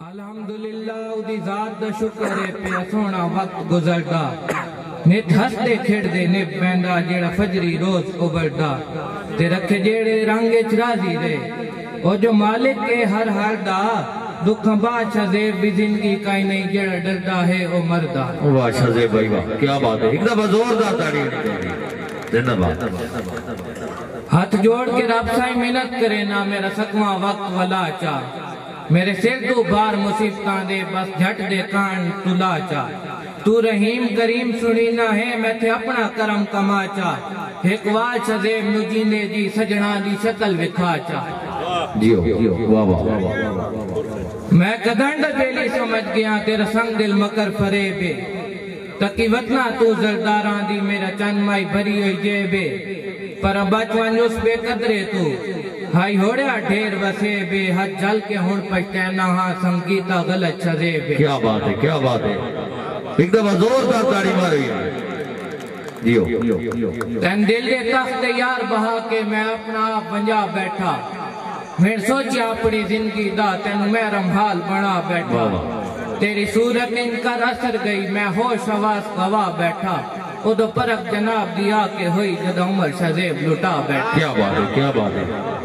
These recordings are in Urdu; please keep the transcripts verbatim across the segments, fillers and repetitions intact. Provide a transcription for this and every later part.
الحمدللہ اودی ذات دا شکر ہے پیا سونا وقت گزردا نت ہستے کھڑ دے نب بیندا جیڑا فجری روز ابھردا تے رکھے جیڑے رنگ وچ راضی رے او جو مالک کے ہر ہر دا دکھاں بادشاہ زیب بھی زندگی کائی نہیں جیڑا ڈردا ہے او مردا۔ واہ شاہ بھائی واہ کیا بات ہے، ایک دفعہ زوردار تاڑی زندہ بات۔ ہاتھ جوڑ کے رب سائیں محنت کرے نا میرا سکواں وقت ولا چا، میرے سر تو بار مصیبتاں دے بس جھٹ دے کان تلا چا، تو رحیم کریم سنی نہ ہے میں تھے اپنا کرم کما چا، ایک وال شزیب نجیندے جی سجنا دی شکل وکھا چا۔ جیو واہ واہ میں قدنڈ بیلی سمجھ گیا تیرا سنگ دل مکر فریبے، تکی وطنہ تو زرداراں دی میرا چند مائی بھری ہوئی جیبے، پر بچوان اس بے قدرے تو ہائی ہوڑیا ڈھیر وسے بے حد جل کے ہون پچھتینا ہاں سنگیتا غلط شزے بے۔ کیا بات ہے کیا بات ہے، ایک دفعہ زوردار تاڑی ماری جیو۔ تین دل دے تخت یار بہا کے میں اپنا آپ بنجا بیٹھا، میں سوچیا اپنی زندگی دا تین میرم حال بنا بیٹھا، تیری صورت ان کر اثر گئی میں ہوش حواس گوا بیٹھا، او دو پرک جناب دیا کہ ہوئی جد عمر شزیب لٹا بیٹھا۔ کیا بات ہے کیا بات ہے،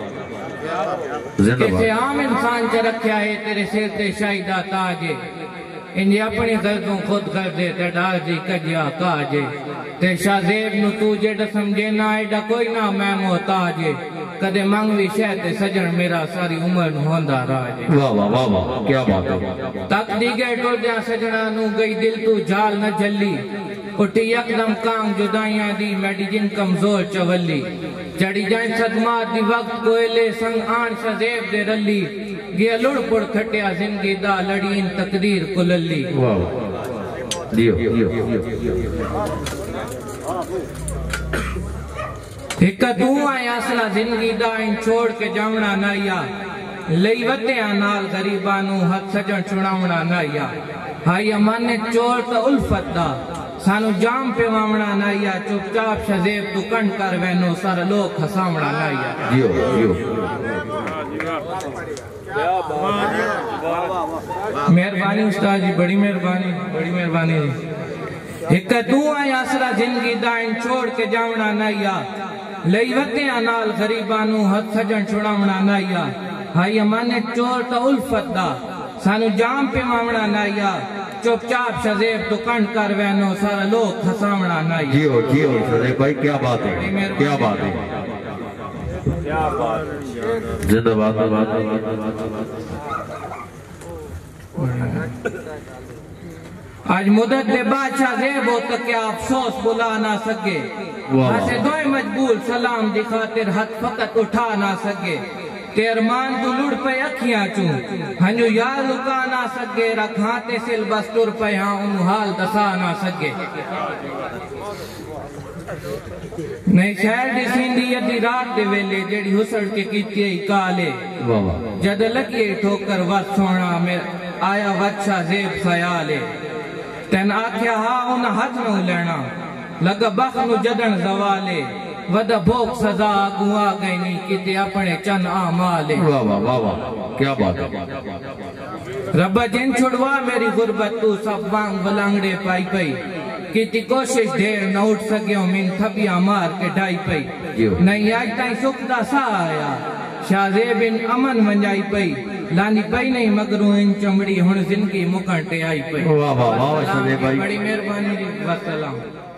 کسے عام انسان چا رکھیا ہے تیرے سر تے شاہدہ تاجے، انجھے اپنی غرضوں خود غرضے تے ڈال دی کجیا کاجے، تے شازیب نو تو جڑ سمجھے نہ ایڈا کوئی نہ میں محتاجے، کدے منگوی شہ تے سجن میرا ساری عمر نو ہوندا راجے۔ واہ واہ واہ واہ کیا بات ہے، تک دی گئے ٹول دیا سجنہ نو گئی دل تو جھال نہ جلی، اٹھی یکدم کام جدائیاں دی میڈی جن کمزور چولی، چڑی جائیں صدمات دی وقت کوئلے سنگ آن شزیب دے رلی، گیا لڑ پڑ کھٹیا زندگی دا لڑین تقدیر کللی۔ دیو ایک دوں آئے اصلہ زندگی دا ان چھوڑ کے جاؤنا نایا، لئی وطیاں نال غریبانوں حد سجن چھڑاؤنا نایا، ہائی امانے چور تا الفت دا سانو جام پہ وامنا نایا، چپ چاپ شزیب تو کنڈ کر وینو سر لوگ حسامنا نایا۔ جیو جیو مہربانی استاد جی، بڑی مہربانی بڑی مہربانی جی۔ ایک دوں آئے اصلہ زندگی دا ان چھوڑ کے جاؤنا نایا، لئی وطیاں نال غریبانوں حد سجن چھڑاؤنا نایا، ہائی امانے چور تا الفت دا سانو جام پہ وامنا نایا، چپ چاپ شزیب تو کنڈ کر وینو سارا لوگ حسامنا نایا۔ جیو جیو شزیب بھائی کیا بات ہے کیا بات ہے، زندہ بات آج مدت دے بادشاہ زیب ہو تک کیا افسوس بلا نہ سکے، ہاسے دوئے مجبول سلام دی خاطر حد فقط اٹھا نہ سکے، تیرمان تو لڑ پہ اکھیاں چوں ہنجو یا لکا نہ سکے، رکھاتے سل بس ٹر پہ ہاں انہوں حال دسا نہ سکے۔ نئی شہر دی سیندی یدی رات دے ویلے جیڑی حسن کے کیتی ہی کالے، جد لگیے ٹھوکر وقت سونا میں آیا وچھا زیب خیالے، تین آکھیا ہاں انہ حد نو لینا لگا بخنو جدن زوالے، ودہ بھوک سزا گوا گئی نہیں کیتے اپنے چند آمالے۔ واہ واہ واہ واہ کیا بات ہے، ربا جن چھڑوا میری غربت تو سب وانگ بلانگڑے پائی پائی، کیتی کوشش دیر نہ اٹھ سکیوں من تھپیاں مار کے ڈائی پائی، نہیں آج تائیں سکتا سا آیا شازیب ان امن منجائی پائی، لانی پائی نہیں مگروں ان چمڑی ہن زندگی مکانٹے آئی پائی۔ واہ واہ واہ شزیب بھائی بڑی مہربانی جی، والسلام۔